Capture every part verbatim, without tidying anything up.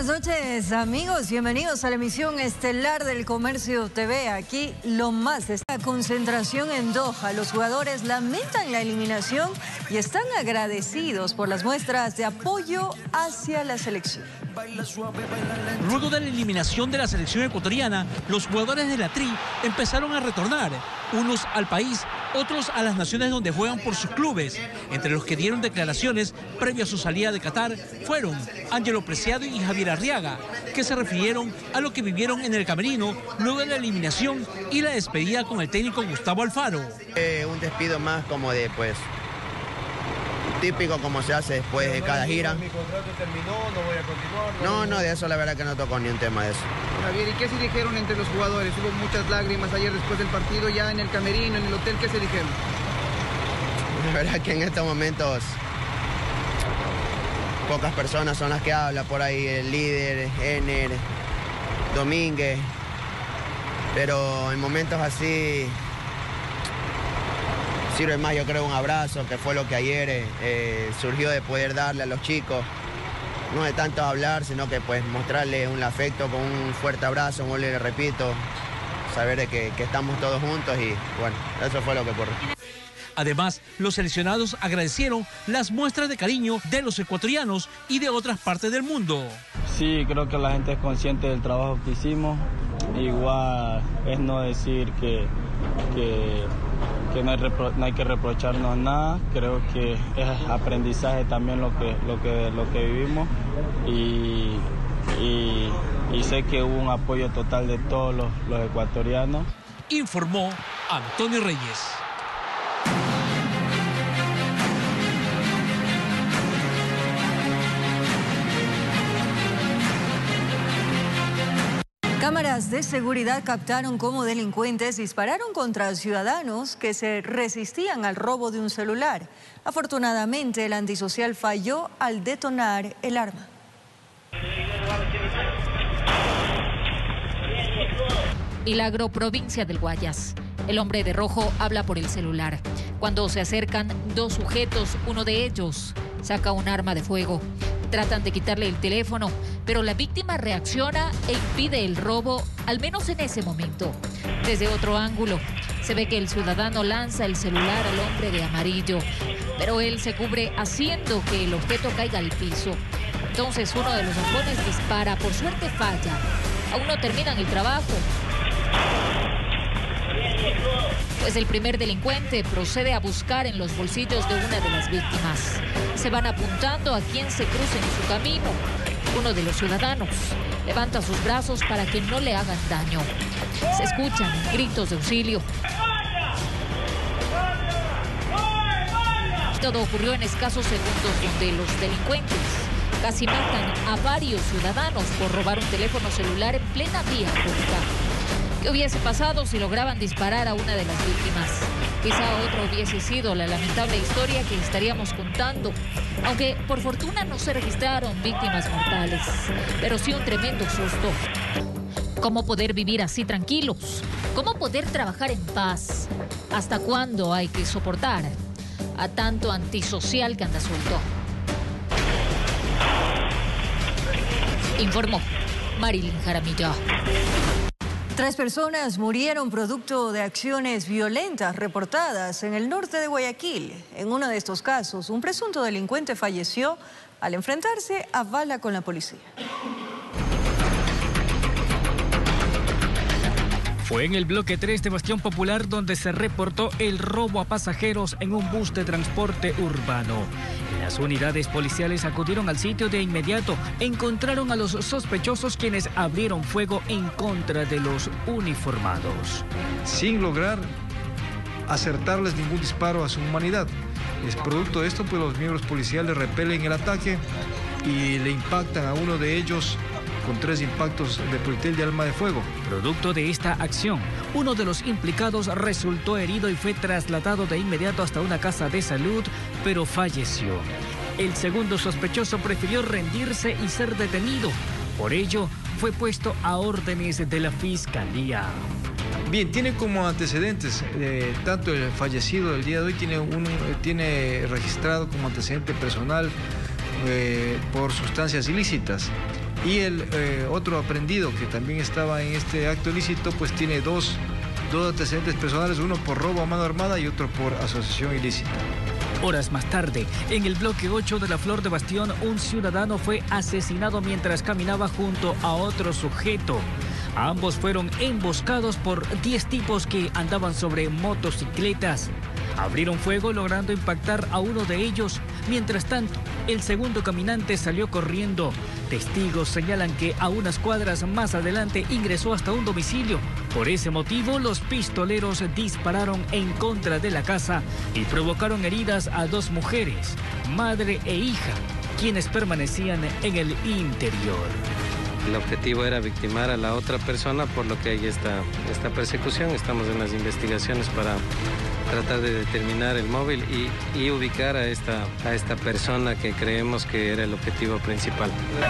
Buenas noches, amigos. Bienvenidos a la emisión estelar del Comercio T V. Aquí lo más de esta concentración en Doha. Los jugadores lamentan la eliminación y están agradecidos por las muestras de apoyo hacia la selección. Luego de la eliminación de la selección ecuatoriana, los jugadores de la Tri empezaron a retornar, unos al país, otros a las naciones donde juegan por sus clubes. Entre los que dieron declaraciones previo a su salida de Qatar fueron Ángelo Preciado y Javier Arriaga, que se refirieron a lo que vivieron en el camerino luego de la eliminación y la despedida con el técnico Gustavo Alfaro. Eh, un despido más como de, pues, típico como se hace después de cada gira. Mi contrato terminó, no voy a continuar. No, no, de eso la verdad que no tocó ni un tema de eso. Javier, ¿y qué se dijeron entre los jugadores? Hubo muchas lágrimas ayer después del partido, ya en el camerino, en el hotel, ¿qué se dijeron? La verdad que en estos momentos pocas personas son las que hablan por ahí, el líder, Ener, Domínguez, pero en momentos así sirve más, yo creo, un abrazo, que fue lo que ayer eh, surgió de poder darle a los chicos, no de tanto hablar, sino que pues mostrarle un afecto con un fuerte abrazo, como le repito, saber de que, que estamos todos juntos y bueno, eso fue lo que ocurrió. Además, los seleccionados agradecieron las muestras de cariño de los ecuatorianos y de otras partes del mundo. Sí, creo que la gente es consciente del trabajo que hicimos. Igual es no decir que, que, que no, hay repro, no hay que reprocharnos nada. Creo que es aprendizaje también lo que, lo que, lo que vivimos. Y, y, y sé que hubo un apoyo total de todos los, los ecuatorianos. Informó Antonio Reyes. Cámaras de seguridad captaron cómo delincuentes dispararon contra ciudadanos que se resistían al robo de un celular. Afortunadamente, el antisocial falló al detonar el arma. Milagro, provincia del Guayas. El hombre de rojo habla por el celular. Cuando se acercan dos sujetos, uno de ellos saca un arma de fuego. Tratan de quitarle el teléfono, pero la víctima reacciona e impide el robo, al menos en ese momento. Desde otro ángulo, se ve que el ciudadano lanza el celular al hombre de amarillo, pero él se cubre haciendo que el objeto caiga al piso. Entonces uno de los lampones dispara, por suerte falla. Aún no terminan el trabajo, pues el primer delincuente procede a buscar en los bolsillos de una de las víctimas. Se van apuntando a quien se cruce en su camino. Uno de los ciudadanos levanta sus brazos para que no le hagan daño. Se escuchan gritos de auxilio. Todo ocurrió en escasos segundos, donde los delincuentes casi matan a varios ciudadanos por robar un teléfono celular en plena vía pública. ¿Qué hubiese pasado si lograban disparar a una de las víctimas? Quizá otra hubiese sido la lamentable historia que estaríamos contando, aunque por fortuna no se registraron víctimas mortales, pero sí un tremendo susto. ¿Cómo poder vivir así tranquilos? ¿Cómo poder trabajar en paz? ¿Hasta cuándo hay que soportar a tanto antisocial que anda suelto? Informó Marilyn Jaramillo. Tres personas murieron producto de acciones violentas reportadas en el norte de Guayaquil. En uno de estos casos, un presunto delincuente falleció al enfrentarse a bala con la policía. Fue en el bloque tres de Bastión Popular donde se reportó el robo a pasajeros en un bus de transporte urbano. Las unidades policiales acudieron al sitio de inmediato. Encontraron a los sospechosos, quienes abrieron fuego en contra de los uniformados, sin lograr acertarles ningún disparo a su humanidad. Es producto de esto, pues los miembros policiales repelen el ataque y le impactan a uno de ellos con tres impactos de proyectil de arma de fuego. Producto de esta acción, uno de los implicados resultó herido y fue trasladado de inmediato hasta una casa de salud, pero falleció. El segundo sospechoso prefirió rendirse y ser detenido. Por ello, fue puesto a órdenes de la Fiscalía. Bien, tiene como antecedentes, eh, tanto el fallecido del día de hoy tiene, un, tiene registrado como antecedente personal eh, por sustancias ilícitas. Y el eh, otro aprendido que también estaba en este acto ilícito, pues tiene dos, dos antecedentes personales, uno por robo a mano armada y otro por asociación ilícita. Horas más tarde, en el bloque ocho de la Flor de Bastión, un ciudadano fue asesinado mientras caminaba junto a otro sujeto. Ambos fueron emboscados por diez tipos que andaban sobre motocicletas. Abrieron fuego logrando impactar a uno de ellos. Mientras tanto, el segundo caminante salió corriendo. Testigos señalan que a unas cuadras más adelante ingresó hasta un domicilio. Por ese motivo, los pistoleros dispararon en contra de la casa y provocaron heridas a dos mujeres, madre e hija, quienes permanecían en el interior. El objetivo era victimar a la otra persona, por lo que hay esta, esta persecución. Estamos en las investigaciones para tratar de determinar el móvil y, y ubicar a esta, a esta persona que creemos que era el objetivo principal.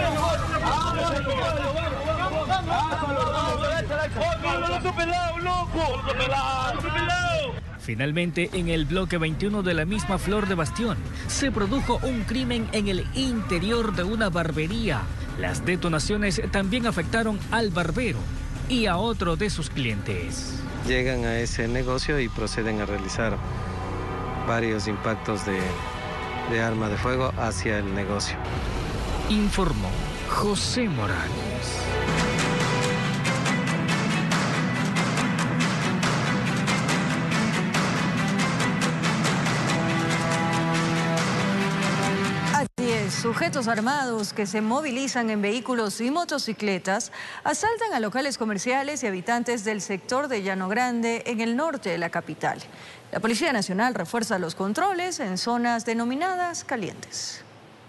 Finalmente, en el bloque veintiuno de la misma Flor de Bastión, se produjo un crimen en el interior de una barbería. Las detonaciones también afectaron al barbero y a otro de sus clientes. Llegan a ese negocio y proceden a realizar varios impactos de, de arma de fuego hacia el negocio. Informó José Morales. Sujetos armados que se movilizan en vehículos y motocicletas asaltan a locales comerciales y habitantes del sector de Llano Grande en el norte de la capital. La Policía Nacional refuerza los controles en zonas denominadas calientes.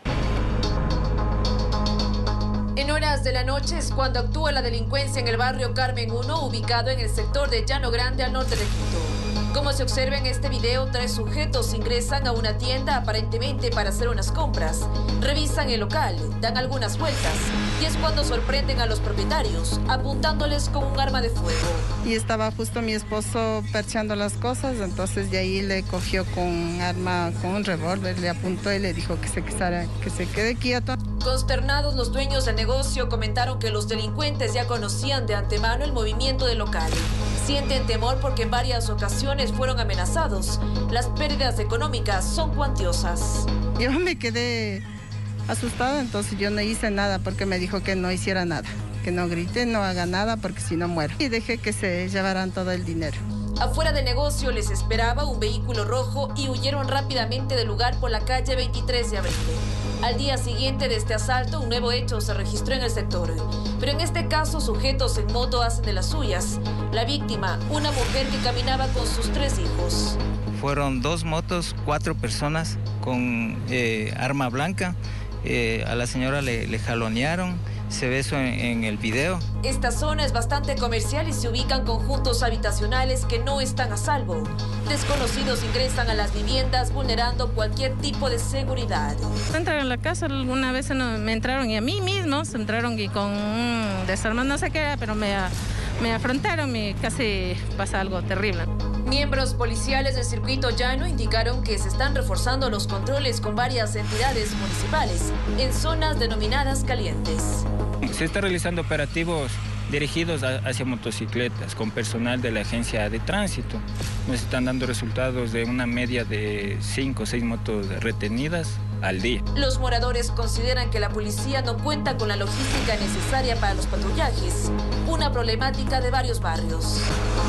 En horas de la noche es cuando actúa la delincuencia en el barrio Carmen uno, ubicado en el sector de Llano Grande al norte de Quito. Como se observa en este video, tres sujetos ingresan a una tienda aparentemente para hacer unas compras. Revisan el local, dan algunas vueltas y es cuando sorprenden a los propietarios, apuntándoles con un arma de fuego. Y estaba justo mi esposo perchando las cosas, entonces de ahí le cogió con arma, con un revólver, le apuntó y le dijo que se, quedara, que se quede quieto. Consternados, los dueños del negocio comentaron que los delincuentes ya conocían de antemano el movimiento del local. Sienten temor porque en varias ocasiones fueron amenazados. Las pérdidas económicas son cuantiosas. Yo me quedé asustada, entonces yo no hice nada porque me dijo que no hiciera nada, que no grite, no haga nada porque si no muero. Y dejé que se llevaran todo el dinero. Afuera del negocio les esperaba un vehículo rojo y huyeron rápidamente del lugar por la calle veintitrés de abril. Al día siguiente de este asalto, un nuevo hecho se registró en el sector. Pero en este caso, sujetos en moto hacen de las suyas. La víctima, una mujer que caminaba con sus tres hijos. Fueron dos motos, cuatro personas con eh, arma blanca. Eh, a la señora le, le jalonearon. Se ve eso en, en el video. Esta zona es bastante comercial y se ubican conjuntos habitacionales que no están a salvo. Desconocidos ingresan a las viviendas vulnerando cualquier tipo de seguridad. Entraron a la casa, alguna vez me entraron y a mí mismos entraron y con un desarmado, no sé qué era, pero me, me afrontaron y casi pasa algo terrible. Miembros policiales del circuito llano indicaron que se están reforzando los controles con varias entidades municipales en zonas denominadas calientes. Se están realizando operativos dirigidos a, hacia motocicletas con personal de la agencia de tránsito. Nos están dando resultados de una media de cinco o seis motos retenidas al día. Los moradores consideran que la policía no cuenta con la logística necesaria para los patrullajes, una problemática de varios barrios.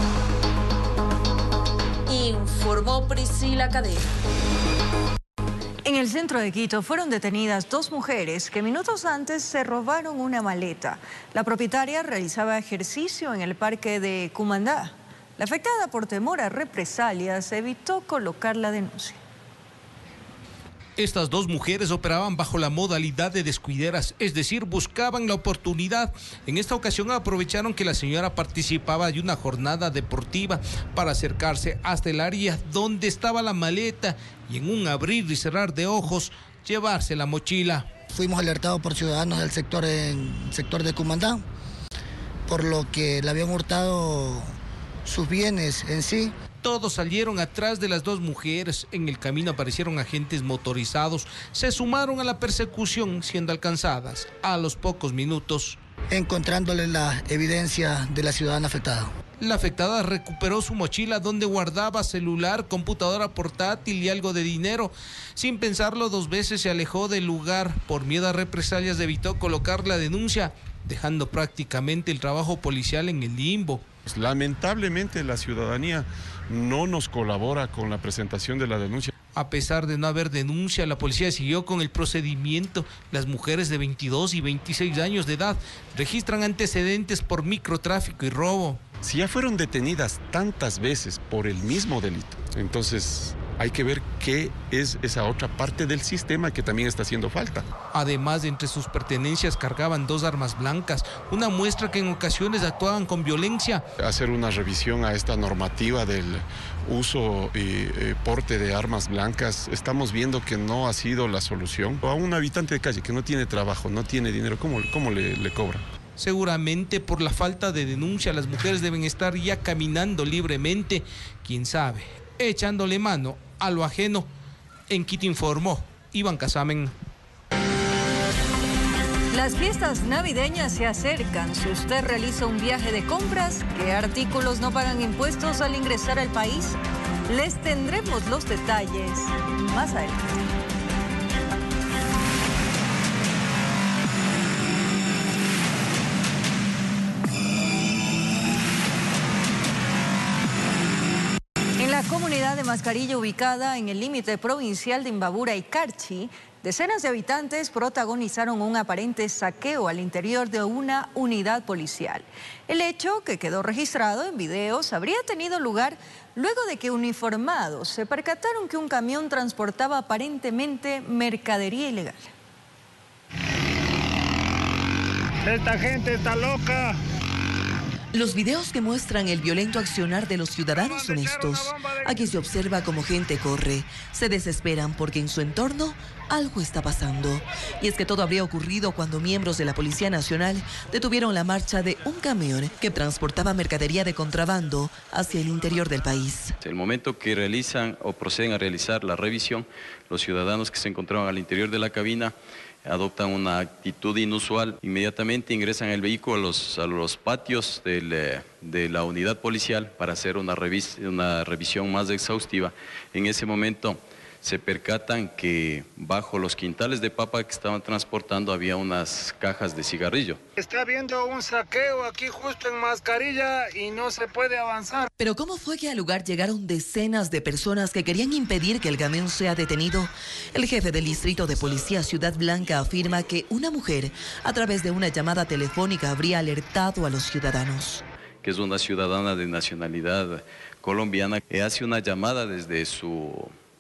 Informó Priscila Cadena. En el centro de Quito fueron detenidas dos mujeres que minutos antes se robaron una maleta. La propietaria realizaba ejercicio en el parque de Cumandá. La afectada, por temor a represalias, evitó colocar la denuncia. Estas dos mujeres operaban bajo la modalidad de descuideras, es decir, buscaban la oportunidad. En esta ocasión aprovecharon que la señora participaba de una jornada deportiva para acercarse hasta el área donde estaba la maleta y en un abrir y cerrar de ojos llevarse la mochila. Fuimos alertados por ciudadanos del sector, en, sector de Cumandá, por lo que le habían hurtado sus bienes en sí. Todos salieron atrás de las dos mujeres. En el camino aparecieron agentes motorizados. Se sumaron a la persecución, siendo alcanzadas a los pocos minutos, encontrándole la evidencia de la ciudadana afectada. La afectada recuperó su mochila donde guardaba celular, computadora portátil y algo de dinero. Sin pensarlo dos veces se alejó del lugar. Por miedo a represalias evitó colocar la denuncia, dejando prácticamente el trabajo policial en el limbo. Lamentablemente la ciudadanía no nos colabora con la presentación de la denuncia. A pesar de no haber denuncia, la policía siguió con el procedimiento. Las mujeres de veintidós y veintiséis años de edad registran antecedentes por microtráfico y robo. Si ya fueron detenidas tantas veces por el mismo delito, entonces hay que ver qué es esa otra parte del sistema que también está haciendo falta. Además, entre sus pertenencias cargaban dos armas blancas, una muestra que en ocasiones actuaban con violencia. Hacer una revisión a esta normativa del uso y eh, porte de armas blancas, estamos viendo que no ha sido la solución. A un habitante de calle que no tiene trabajo, no tiene dinero, ¿cómo, cómo le, le cobra? Seguramente por la falta de denuncia las mujeres deben estar ya caminando libremente, quién sabe, echándole mano a lo ajeno. En Quito informó Iván Casamen. Las fiestas navideñas se acercan. Si usted realiza un viaje de compras, ¿qué artículos no pagan impuestos al ingresar al país? Les tendremos los detalles más adelante. La comunidad de Mascarilla, ubicada en el límite provincial de Imbabura y Carchi, decenas de habitantes protagonizaron un aparente saqueo al interior de una unidad policial. El hecho, que quedó registrado en videos, habría tenido lugar luego de que uniformados se percataron que un camión transportaba aparentemente mercadería ilegal. Esta gente está loca. Los videos que muestran el violento accionar de los ciudadanos son estos. Aquí se observa cómo gente corre, se desesperan porque en su entorno algo está pasando. Y es que todo habría ocurrido cuando miembros de la Policía Nacional detuvieron la marcha de un camión que transportaba mercadería de contrabando hacia el interior del país. El momento que realizan o proceden a realizar la revisión, los ciudadanos que se encontraban al interior de la cabina adoptan una actitud inusual. Inmediatamente ingresan el vehículo a los, a los patios del, de la unidad policial para hacer una, revis, una revisión más exhaustiva. En ese momento se percatan que bajo los quintales de papa que estaban transportando había unas cajas de cigarrillo. Está habiendo un saqueo aquí justo en Mascarilla y no se puede avanzar. Pero ¿cómo fue que al lugar llegaron decenas de personas que querían impedir que el camión sea detenido? El jefe del distrito de policía Ciudad Blanca afirma que una mujer, a través de una llamada telefónica, habría alertado a los ciudadanos. Que es una ciudadana de nacionalidad colombiana que hace una llamada desde su...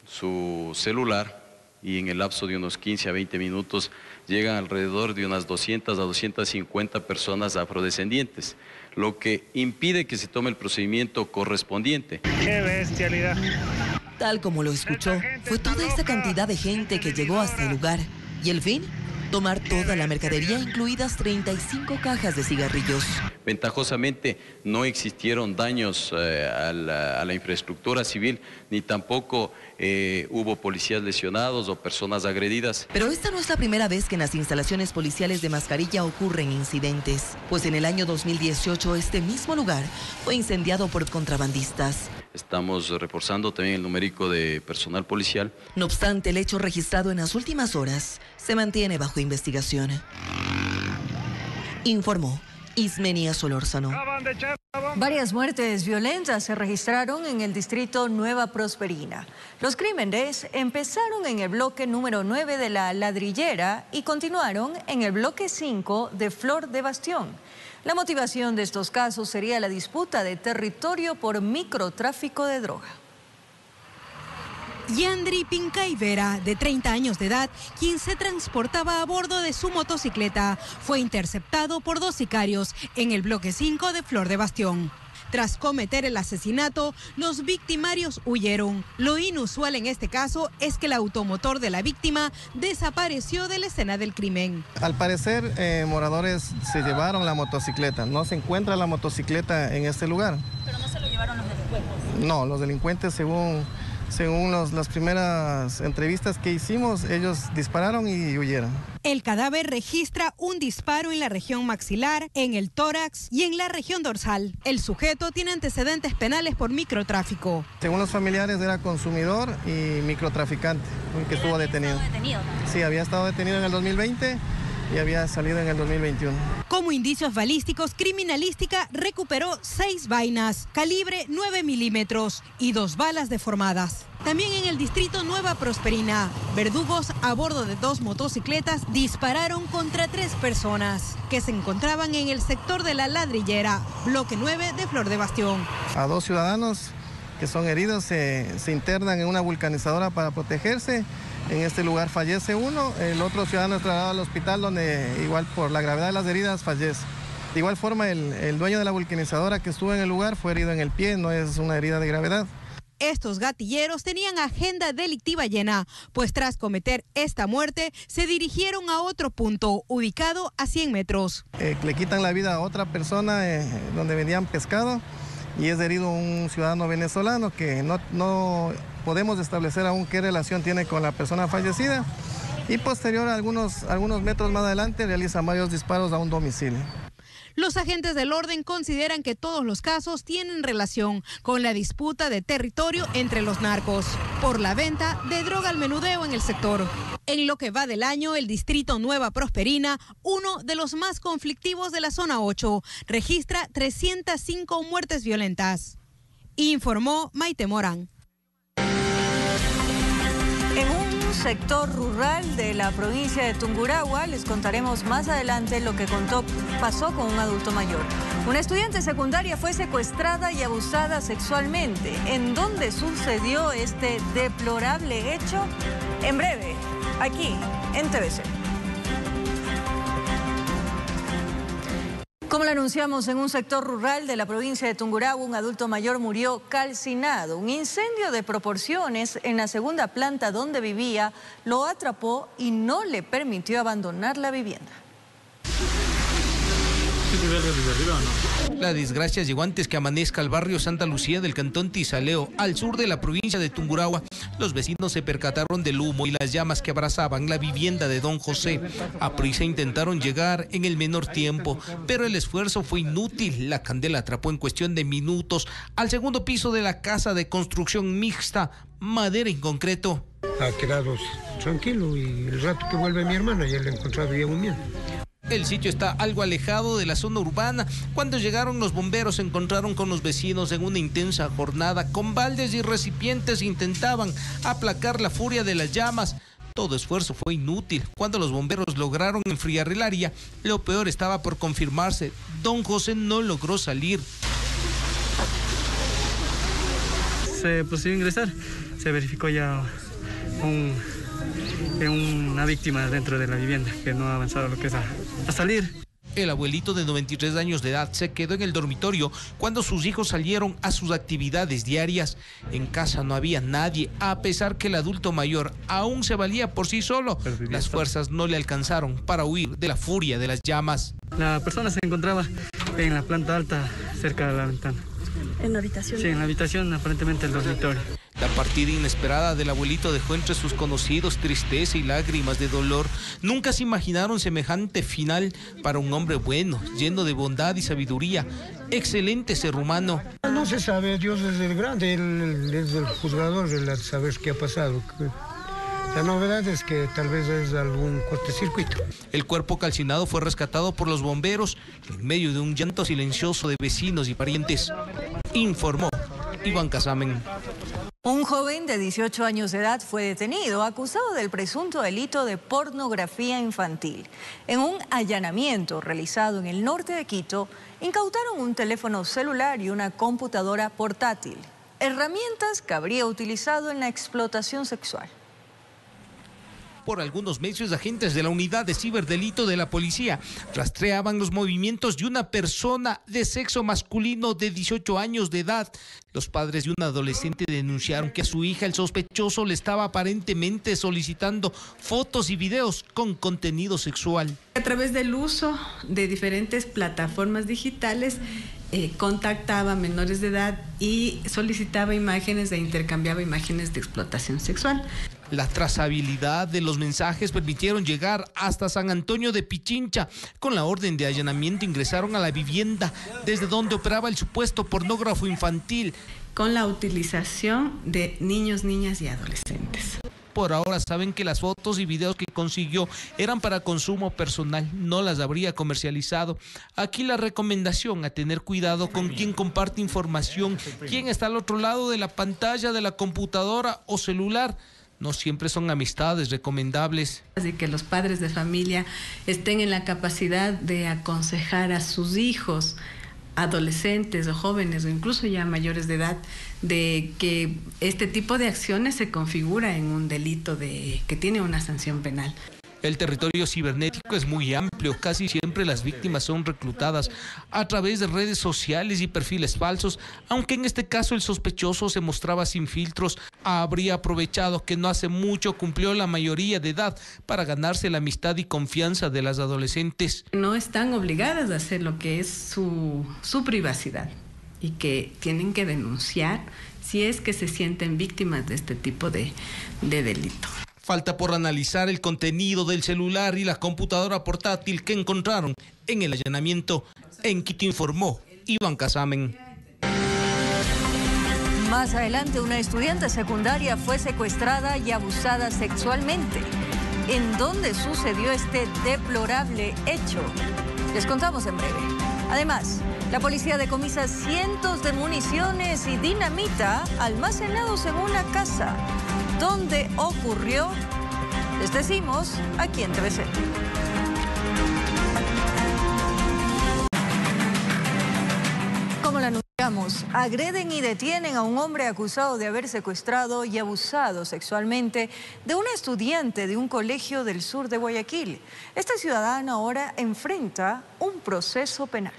su celular y en el lapso de unos quince a veinte minutos llegan alrededor de unas doscientas a doscientas cincuenta personas afrodescendientes, lo que impide que se tome el procedimiento correspondiente. ¡Qué bestialidad! Tal como lo escuchó, fue toda esta cantidad de gente que llegó hasta el lugar. ¿Y el fin? Tomar toda la mercadería, incluidas treinta y cinco cajas de cigarrillos. Ventajosamente no existieron daños eh, a, la, a la infraestructura civil, ni tampoco eh, hubo policías lesionados o personas agredidas. Pero esta no es la primera vez que en las instalaciones policiales de Mascarilla ocurren incidentes, pues en el año dos mil dieciocho este mismo lugar fue incendiado por contrabandistas. Estamos reforzando también el numérico de personal policial. No obstante, el hecho registrado en las últimas horas se mantiene bajo investigación. Informó Ismenia Solórzano. Varias muertes violentas se registraron en el distrito Nueva Prosperina. Los crímenes empezaron en el bloque número nueve de La Ladrillera y continuaron en el bloque cinco de Flor de Bastión. La motivación de estos casos sería la disputa de territorio por microtráfico de droga. Yandri Pincay Vera, de treinta años de edad, quien se transportaba a bordo de su motocicleta, fue interceptado por dos sicarios en el bloque cinco de Flor de Bastión. Tras cometer el asesinato, los victimarios huyeron. Lo inusual en este caso es que el automotor de la víctima desapareció de la escena del crimen. Al parecer, eh, moradores se llevaron la motocicleta. No se encuentra la motocicleta en este lugar. ¿Pero no se lo llevaron llevaron los delincuentes? No, los delincuentes, según, según los, las primeras entrevistas que hicimos, ellos dispararon y huyeron. El cadáver registra un disparo en la región maxilar, en el tórax y en la región dorsal. El sujeto tiene antecedentes penales por microtráfico. Según los familiares, era consumidor y microtraficante, que estuvo detenido. detenido. Sí, había estado detenido en el dos mil veinte y había salido en el dos mil veintiuno. Como indicios balísticos, criminalística recuperó seis vainas, calibre nueve milímetros y dos balas deformadas. También en el distrito Nueva Prosperina, verdugos a bordo de dos motocicletas dispararon contra tres personas que se encontraban en el sector de La Ladrillera, bloque nueve de Flor de Bastión. A dos ciudadanos que son heridos se, se internan en una vulcanizadora para protegerse. En este lugar fallece uno, el otro ciudadano es trasladado al hospital donde igual por la gravedad de las heridas fallece. De igual forma el, el dueño de la vulcanizadora que estuvo en el lugar fue herido en el pie, no es una herida de gravedad. Estos gatilleros tenían agenda delictiva llena, pues tras cometer esta muerte se dirigieron a otro punto, ubicado a cien metros. Eh, le quitan la vida a otra persona eh, donde vendían pescado y es herido un ciudadano venezolano que no, no podemos establecer aún qué relación tiene con la persona fallecida y posterior a algunos, algunos metros más adelante realizan varios disparos a un domicilio. Los agentes del orden consideran que todos los casos tienen relación con la disputa de territorio entre los narcos por la venta de droga al menudeo en el sector. En lo que va del año, el distrito Nueva Prosperina, uno de los más conflictivos de la zona ocho, registra trescientas cinco muertes violentas. Informó Maite Morán. En un sector rural de la provincia de Tungurahua, les contaremos más adelante lo que contó, pasó con un adulto mayor. Una estudiante secundaria fue secuestrada y abusada sexualmente. ¿En dónde sucedió este deplorable hecho? En breve, aquí en T V C. Como lo anunciamos, en un sector rural de la provincia de Tungurahua, un adulto mayor murió calcinado. Un incendio de proporciones en la segunda planta donde vivía lo atrapó y no le permitió abandonar la vivienda. La desgracia llegó antes que amanezca al barrio Santa Lucía del cantón Tizaleo, al sur de la provincia de Tungurahua. Los vecinos se percataron del humo y las llamas que abrazaban la vivienda de don José. A prisa intentaron llegar en el menor tiempo, pero el esfuerzo fue inútil. La candela atrapó en cuestión de minutos al segundo piso de la casa de construcción mixta, madera en concreto. Ha quedado tranquilo y el rato que vuelve mi hermana ya le he encontrado ya muy bien. El sitio está algo alejado de la zona urbana. Cuando llegaron los bomberos se encontraron con los vecinos en una intensa jornada. Con baldes y recipientes intentaban aplacar la furia de las llamas. Todo esfuerzo fue inútil. Cuando los bomberos lograron enfriar el área, lo peor estaba por confirmarse. Don José no logró salir. Se procedió a ingresar. Se verificó ya un... una víctima dentro de la vivienda que no ha avanzado lo que es a, a salir. El abuelito de noventa y tres años de edad se quedó en el dormitorio cuando sus hijos salieron a sus actividades diarias. En casa no había nadie, a pesar que el adulto mayor aún se valía por sí solo. Las fuerzas no le alcanzaron para huir de la furia de las llamas. La persona se encontraba en la planta alta, cerca de la ventana. ¿En la habitación? Sí, en la habitación, aparentemente el dormitorio. La partida inesperada del abuelito dejó entre sus conocidos tristeza y lágrimas de dolor. Nunca se imaginaron semejante final para un hombre bueno, lleno de bondad y sabiduría. Excelente ser humano. No se sabe, Dios es el grande, él es el juzgador de saber qué ha pasado. La novedad es que tal vez es algún cortocircuito. El cuerpo calcinado fue rescatado por los bomberos en medio de un llanto silencioso de vecinos y parientes. Informó Iván Casamen. Un joven de dieciocho años de edad fue detenido, acusado del presunto delito de pornografía infantil. En un allanamiento realizado en el norte de Quito, incautaron un teléfono celular y una computadora portátil, herramientas que habría utilizado en la explotación sexual. Por algunos meses, agentes de la unidad de ciberdelito de la policía rastreaban los movimientos de una persona de sexo masculino de dieciocho años de edad. Los padres de un adolescente denunciaron que a su hija el sospechoso le estaba aparentemente solicitando fotos y videos con contenido sexual. A través del uso de diferentes plataformas digitales, eh, contactaba a menores de edad y solicitaba imágenes e intercambiaba imágenes de explotación sexual. La trazabilidad de los mensajes permitieron llegar hasta San Antonio de Pichincha. Con la orden de allanamiento ingresaron a la vivienda desde donde operaba el supuesto pornógrafo infantil. Con la utilización de niños, niñas y adolescentes. Por ahora saben que las fotos y videos que consiguió eran para consumo personal, no las habría comercializado. Aquí la recomendación a tener cuidado con quien comparte información, quién está al otro lado de la pantalla de la computadora o celular. No siempre son amistades recomendables. Así que los padres de familia estén en la capacidad de aconsejar a sus hijos, adolescentes o jóvenes o incluso ya mayores de edad, de que este tipo de acciones se configura en un delito de, que tiene una sanción penal. El territorio cibernético es muy amplio, casi siempre las víctimas son reclutadas a través de redes sociales y perfiles falsos, aunque en este caso el sospechoso se mostraba sin filtros, habría aprovechado que no hace mucho cumplió la mayoría de edad para ganarse la amistad y confianza de las adolescentes. No están obligadas a hacer lo que es su, su privacidad y que tienen que denunciar si es que se sienten víctimas de este tipo de, de delito. Falta por analizar el contenido del celular y la computadora portátil que encontraron en el allanamiento. En Quito informó Iván Casamen. Más adelante, una estudiante secundaria fue secuestrada y abusada sexualmente. ¿En dónde sucedió este deplorable hecho? Les contamos en breve. Además, la policía decomisa cientos de municiones y dinamita almacenados en una casa. ¿Dónde ocurrió? Les decimos aquí en T V C. Como lo anunciamos, agreden y detienen a un hombre acusado de haber secuestrado y abusado sexualmente de una estudiante de un colegio del sur de Guayaquil. Este ciudadano ahora enfrenta un proceso penal.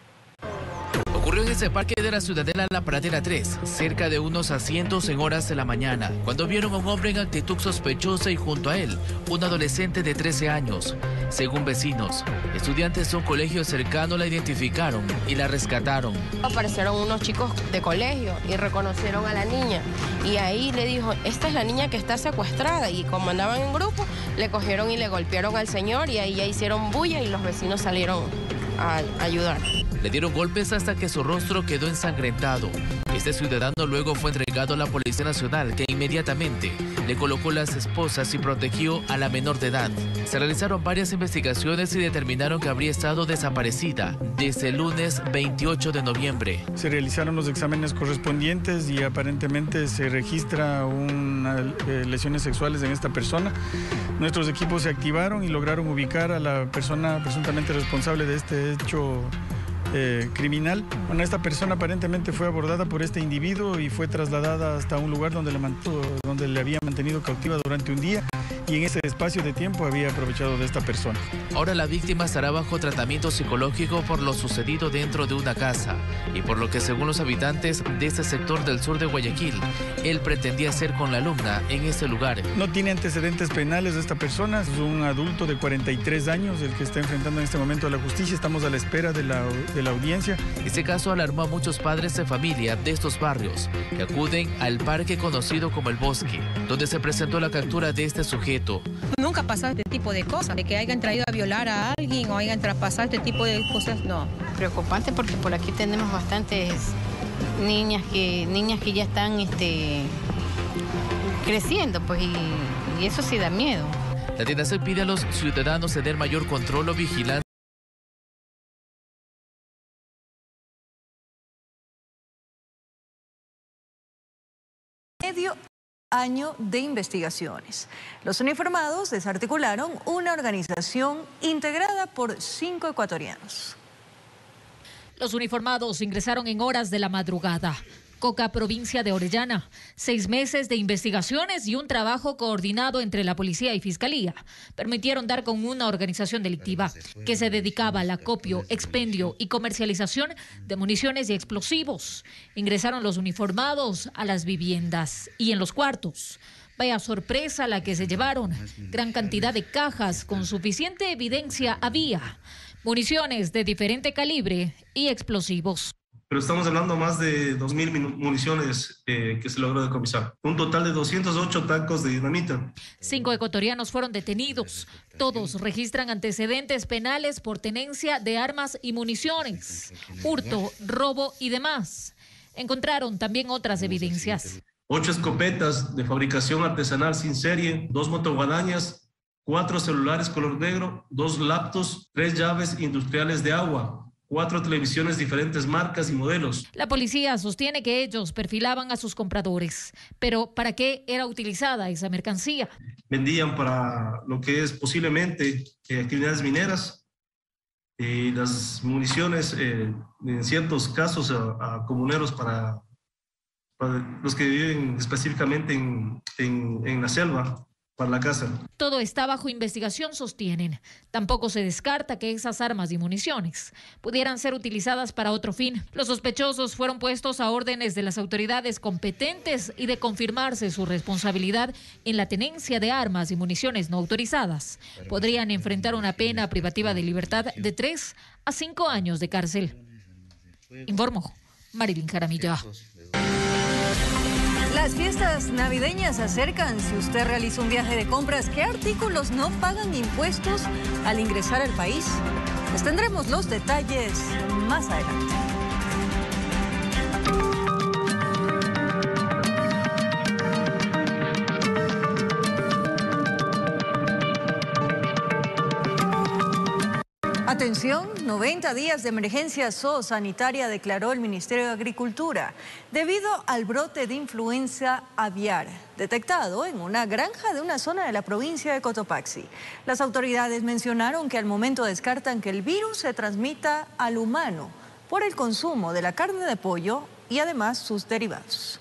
Ocurrió en ese parque de la Ciudadela La Pradera tres, cerca de unos asientos en horas de la mañana, cuando vieron a un hombre en actitud sospechosa y junto a él, un adolescente de trece años. Según vecinos, estudiantes de un colegio cercano la identificaron y la rescataron. Aparecieron unos chicos de colegio y reconocieron a la niña. Y ahí le dijo, esta es la niña que está secuestrada. Y como andaban en grupo, le cogieron y le golpearon al señor y ahí ya hicieron bulla y los vecinos salieron a ayudar. Le dieron golpes hasta que su rostro quedó ensangrentado. Este ciudadano luego fue entregado a la Policía Nacional, que inmediatamente le colocó las esposas y protegió a la menor de edad. Se realizaron varias investigaciones y determinaron que habría estado desaparecida desde el lunes veintiocho de noviembre. Se realizaron los exámenes correspondientes y aparentemente se registra unas eh, lesiones sexuales en esta persona. Nuestros equipos se activaron y lograron ubicar a la persona presuntamente responsable de este hecho Eh, criminal. Bueno, esta persona aparentemente fue abordada por este individuo y fue trasladada hasta un lugar donde le, mantuvo, donde le había mantenido cautiva durante un día y en ese espacio de tiempo había aprovechado de esta persona. Ahora la víctima estará bajo tratamiento psicológico por lo sucedido dentro de una casa y por lo que, según los habitantes de este sector del sur de Guayaquil, él pretendía hacer con la alumna en ese lugar. No tiene antecedentes penales de esta persona, es un adulto de cuarenta y tres años el que está enfrentando en este momento a la justicia. Estamos a la espera de la, de la audiencia. Este caso alarmó a muchos padres de familia de estos barrios que acuden al parque conocido como El Bosque, donde se presentó la captura de este sujeto. Nunca ha pasado este tipo de cosas, de que hayan traído a violar a alguien o hayan traspasado este tipo de cosas, no. Preocupante porque por aquí tenemos bastantes niñas que, niñas que ya están este, creciendo, pues, y, y eso sí da miedo. La D N C pide a los ciudadanos tener mayor control o vigilancia. Medio año de investigaciones. Los uniformados desarticularon una organización integrada por cinco ecuatorianos. Los uniformados ingresaron en horas de la madrugada. Coca, provincia de Orellana. Seis meses de investigaciones y un trabajo coordinado entre la policía y fiscalía permitieron dar con una organización delictiva que se dedicaba al acopio, expendio y comercialización de municiones y explosivos. Ingresaron los uniformados a las viviendas y en los cuartos. Vaya sorpresa la que se llevaron. Gran cantidad de cajas con suficiente evidencia había. Municiones de diferente calibre y explosivos. pero estamos hablando más de dos mil municiones eh, que se logró decomisar. Un total de doscientos ocho tacos de dinamita. Cinco ecuatorianos fueron detenidos. Todos registran antecedentes penales por tenencia de armas y municiones, hurto, robo y demás. Encontraron también otras evidencias. Ocho escopetas de fabricación artesanal sin serie, dos motoguadañas, cuatro celulares color negro, dos laptops, tres llaves industriales de agua, cuatro televisiones diferentes marcas y modelos. La policía sostiene que ellos perfilaban a sus compradores. Pero ¿para qué era utilizada esa mercancía? Vendían para lo que es posiblemente eh, actividades mineras y eh, las municiones eh, en ciertos casos a, a comuneros para, para los que viven específicamente en, en, en la selva. Para la casa. Todo está bajo investigación, sostienen. Tampoco se descarta que esas armas y municiones pudieran ser utilizadas para otro fin. Los sospechosos fueron puestos a órdenes de las autoridades competentes y de confirmarse su responsabilidad en la tenencia de armas y municiones no autorizadas. Podrían enfrentar una pena privativa de libertad de tres a cinco años de cárcel. Informó Marilyn Jaramillo. Las fiestas navideñas se acercan. Si usted realiza un viaje de compras, ¿qué artículos no pagan impuestos al ingresar al país? Pues tendremos los detalles más adelante. Atención, noventa días de emergencia zoosanitaria declaró el Ministerio de Agricultura debido al brote de influenza aviar detectado en una granja de una zona de la provincia de Cotopaxi. Las autoridades mencionaron que al momento descartan que el virus se transmita al humano por el consumo de la carne de pollo y además sus derivados.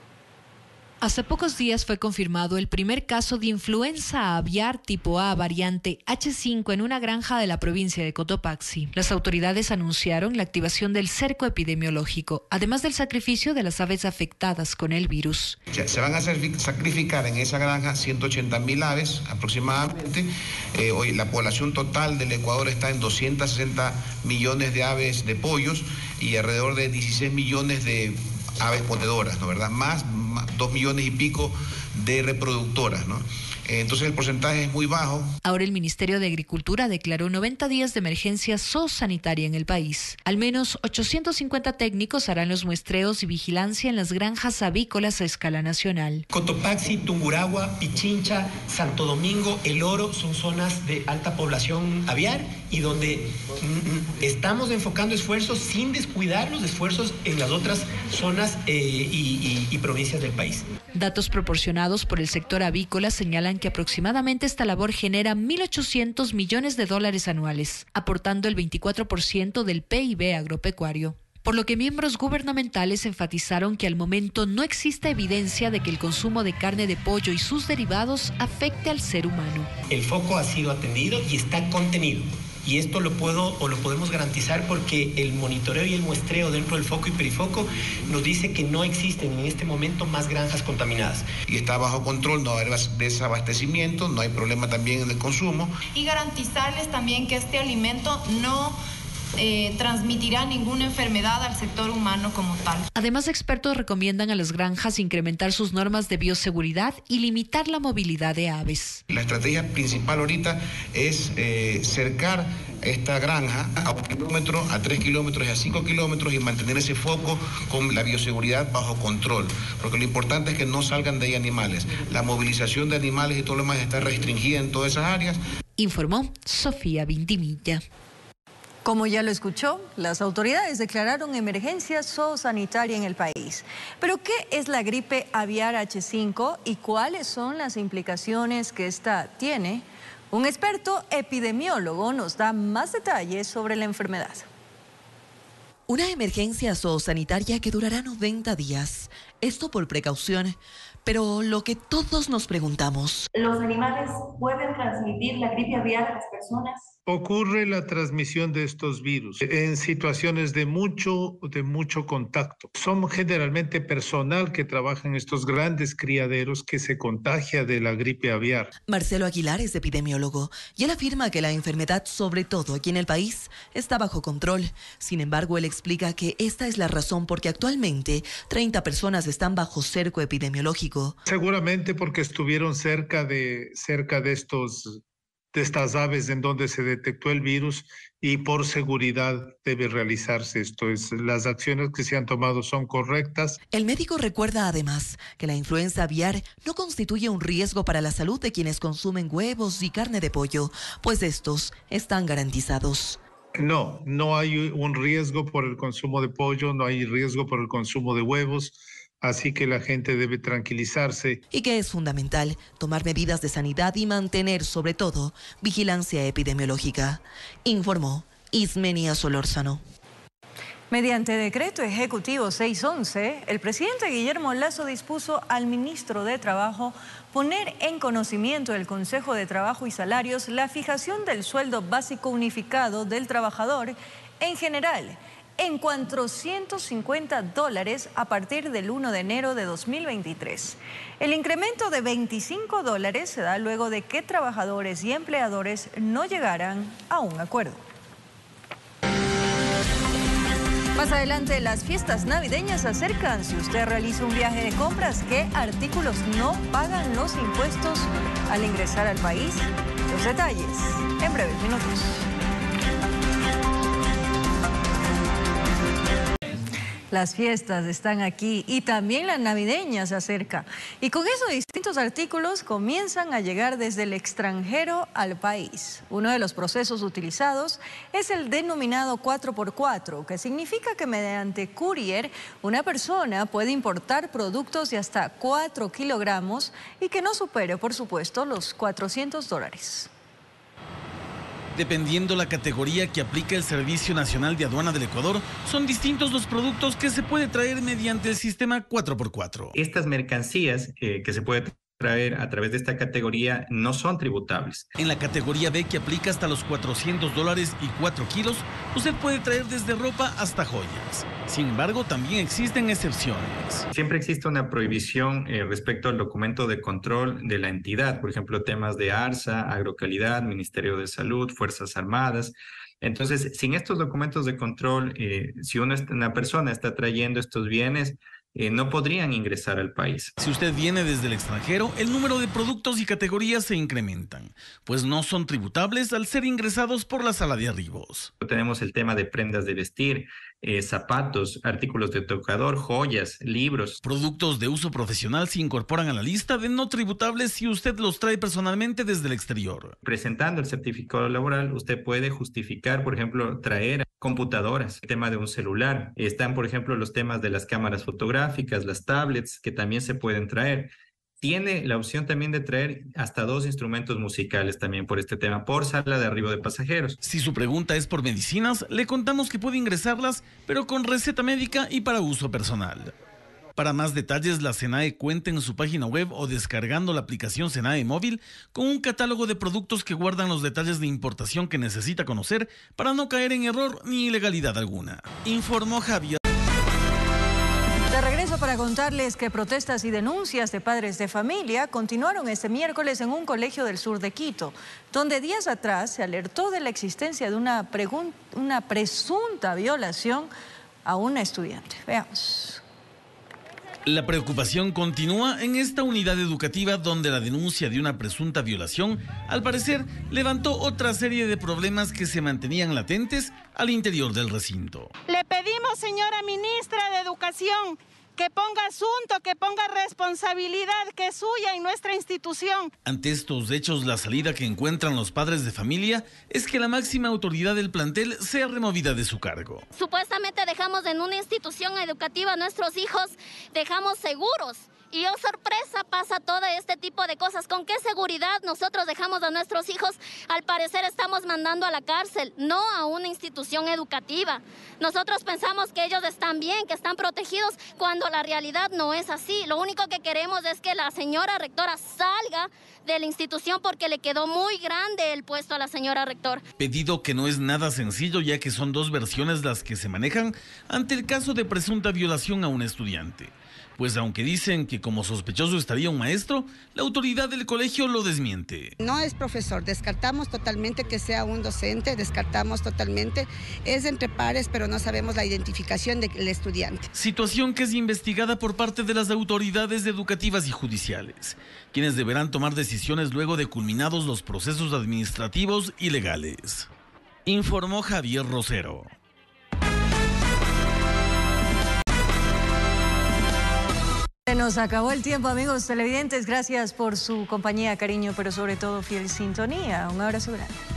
Hace pocos días fue confirmado el primer caso de influenza aviar tipo A variante H cinco en una granja de la provincia de Cotopaxi. Las autoridades anunciaron la activación del cerco epidemiológico, además del sacrificio de las aves afectadas con el virus. Se van a sacrificar en esa granja ciento ochenta mil aves aproximadamente. Eh, hoy la población total del Ecuador está en doscientos sesenta millones de aves de pollos y alrededor de dieciséis millones de aves ponedoras, ¿no verdad? Más, más dos millones y pico de reproductoras, ¿no? Entonces el porcentaje es muy bajo. Ahora el Ministerio de Agricultura declaró noventa días de emergencia zoosanitaria en el país. Al menos ochocientos cincuenta técnicos harán los muestreos y vigilancia en las granjas avícolas a escala nacional. Cotopaxi, Tungurahua, Pichincha, Santo Domingo, El Oro son zonas de alta población aviar y donde mm, estamos enfocando esfuerzos sin descuidar los esfuerzos en las otras zonas eh, y, y, y provincias del país. Datos proporcionados por el sector avícola señalan que aproximadamente esta labor genera mil ochocientos millones de dólares anuales, aportando el veinticuatro por ciento del P I B agropecuario. Por lo que miembros gubernamentales enfatizaron que al momento no existe evidencia de que el consumo de carne de pollo y sus derivados afecte al ser humano. El foco ha sido atendido y está contenido. Y esto lo puedo o lo podemos garantizar porque el monitoreo y el muestreo dentro del foco y perifoco nos dice que no existen en este momento más granjas contaminadas. Y está bajo control, no hay desabastecimiento, no hay problema también en el consumo. Y garantizarles también que este alimento no Eh, transmitirá ninguna enfermedad al sector humano como tal. Además, expertos recomiendan a las granjas incrementar sus normas de bioseguridad y limitar la movilidad de aves. La estrategia principal ahorita es eh, cercar esta granja a un kilómetro, a tres kilómetros y a cinco kilómetros y mantener ese foco con la bioseguridad bajo control, porque lo importante es que no salgan de ahí animales. La movilización de animales y todo lo demás está restringida en todas esas áreas. Informó Sofía Vintimilla. Como ya lo escuchó, las autoridades declararon emergencia zoosanitaria en el país. Pero ¿qué es la gripe aviar H cinco y cuáles son las implicaciones que esta tiene? Un experto epidemiólogo nos da más detalles sobre la enfermedad. Una emergencia zoosanitaria que durará noventa días. Esto por precaución. Pero lo que todos nos preguntamos... ¿Los animales pueden transmitir la gripe aviar a las personas? Ocurre la transmisión de estos virus en situaciones de mucho, de mucho contacto. Son generalmente personal que trabaja en estos grandes criaderos que se contagia de la gripe aviar. Marcelo Aguilar es epidemiólogo y él afirma que la enfermedad, sobre todo aquí en el país, está bajo control. Sin embargo, él explica que esta es la razón por que actualmente treinta personas están bajo cerco epidemiológico. Seguramente porque estuvieron cerca de, cerca de estos... de estas aves en donde se detectó el virus y por seguridad debe realizarse esto. Es, las acciones que se han tomado son correctas. El médico recuerda además que la influenza aviar no constituye un riesgo para la salud de quienes consumen huevos y carne de pollo, pues estos están garantizados. No, no hay un riesgo por el consumo de pollo, no hay riesgo por el consumo de huevos. Así que la gente debe tranquilizarse. Y que es fundamental tomar medidas de sanidad y mantener, sobre todo, vigilancia epidemiológica, informó Ismenia Solórzano. Mediante decreto ejecutivo seiscientos once, el presidente Guillermo Lasso dispuso al ministro de Trabajo poner en conocimiento del Consejo de Trabajo y Salarios la fijación del sueldo básico unificado del trabajador en general en cuatrocientos cincuenta dólares a partir del primero de enero de dos mil veintitrés. El incremento de veinticinco dólares se da luego de que trabajadores y empleadores no llegaran a un acuerdo. Más adelante, las fiestas navideñas se acercan. Si usted realiza un viaje de compras, ¿qué artículos no pagan los impuestos al ingresar al país? Los detalles en breves minutos. Las fiestas están aquí y también la navideña se acerca. Y con eso distintos artículos comienzan a llegar desde el extranjero al país. Uno de los procesos utilizados es el denominado cuatro por cuatro, que significa que mediante courier una persona puede importar productos de hasta cuatro kilogramos y que no supere, por supuesto, los cuatrocientos dólares. Dependiendo la categoría que aplica el Servicio Nacional de Aduana del Ecuador, son distintos los productos que se puede traer mediante el sistema cuatro por cuatro. Estas mercancías eh, que se puede traer a través de esta categoría no son tributables. En la categoría B, que aplica hasta los cuatrocientos dólares y cuatro kilos, usted puede traer desde ropa hasta joyas. Sin embargo, también existen excepciones. Siempre existe una prohibición eh, respecto al documento de control de la entidad, por ejemplo, temas de ARSA, Agrocalidad, Ministerio de Salud, Fuerzas Armadas. Entonces, sin estos documentos de control, eh, si uno, una persona está trayendo estos bienes, Eh, no podrían ingresar al país. Si usted viene desde el extranjero, el número de productos y categorías se incrementan, pues no son tributables al ser ingresados por la sala de arribos. Tenemos el tema de prendas de vestir, eh, zapatos, artículos de tocador, joyas, libros. Productos de uso profesional se incorporan a la lista de no tributables si usted los trae personalmente desde el exterior. Presentando el certificado laboral, usted puede justificar, por ejemplo, traer computadoras, el tema de un celular. Están, por ejemplo, los temas de las cámaras fotográficas, las tablets, que también se pueden traer. Tiene la opción también de traer hasta dos instrumentos musicales también por este tema, por sala de arribo de pasajeros. Si su pregunta es por medicinas, le contamos que puede ingresarlas, pero con receta médica y para uso personal. Para más detalles, la SENAE cuenta en su página web o descargando la aplicación SENAE Móvil con un catálogo de productos que guardan los detalles de importación que necesita conocer para no caer en error ni ilegalidad alguna. Informó Javier. De regreso para contarles que protestas y denuncias de padres de familia continuaron este miércoles en un colegio del sur de Quito, donde días atrás se alertó de la existencia de una, una presunta violación a una estudiante. Veamos. La preocupación continúa en esta unidad educativa donde la denuncia de una presunta violación, al parecer, levantó otra serie de problemas que se mantenían latentes al interior del recinto. Le pedimos, señora ministra de Educación, que ponga asunto, que ponga responsabilidad que es suya en nuestra institución. Ante estos hechos, la salida que encuentran los padres de familia es que la máxima autoridad del plantel sea removida de su cargo. Supuestamente dejamos en una institución educativa a nuestros hijos, dejamos seguros Y oh sorpresa, pasa todo este tipo de cosas. ¿Con qué seguridad nosotros dejamos a nuestros hijos? Al parecer estamos mandando a la cárcel, no a una institución educativa. Nosotros pensamos que ellos están bien, que están protegidos, cuando la realidad no es así. Lo único que queremos es que la señora rectora salga de la institución porque le quedó muy grande el puesto a la señora rectora. Pedido que no es nada sencillo, ya que son dos versiones las que se manejan ante el caso de presunta violación a un estudiante. Pues aunque dicen que como sospechoso estaría un maestro, la autoridad del colegio lo desmiente. No es profesor, descartamos totalmente que sea un docente, descartamos totalmente, es entre pares, pero no sabemos la identificación del estudiante. Situación que es investigada por parte de las autoridades educativas y judiciales, quienes deberán tomar decisiones luego de culminados los procesos administrativos y legales. Informó Javier Rosero. Se nos acabó el tiempo, amigos televidentes. Gracias por su compañía, cariño, pero sobre todo fiel sintonía. Un abrazo grande.